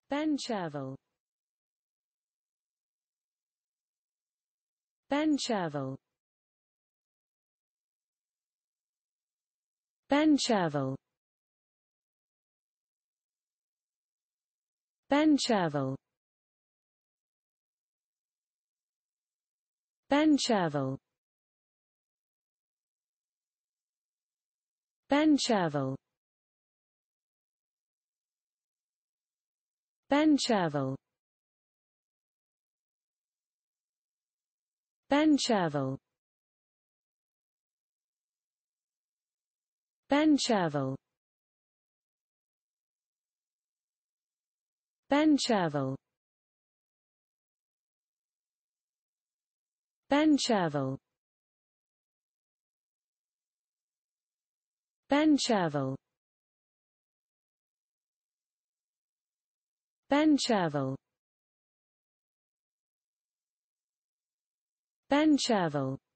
Ben Chervil. Ben Chervil. Ben Chervil. Ben Chervil. Ben Chervil. Ben Chervil. Ben Chervil. Ben Chervil. Ben Chervil. Ben Chervil. Ben Chervil. Ben Chervil. Ben Chervil. Ben Chervil.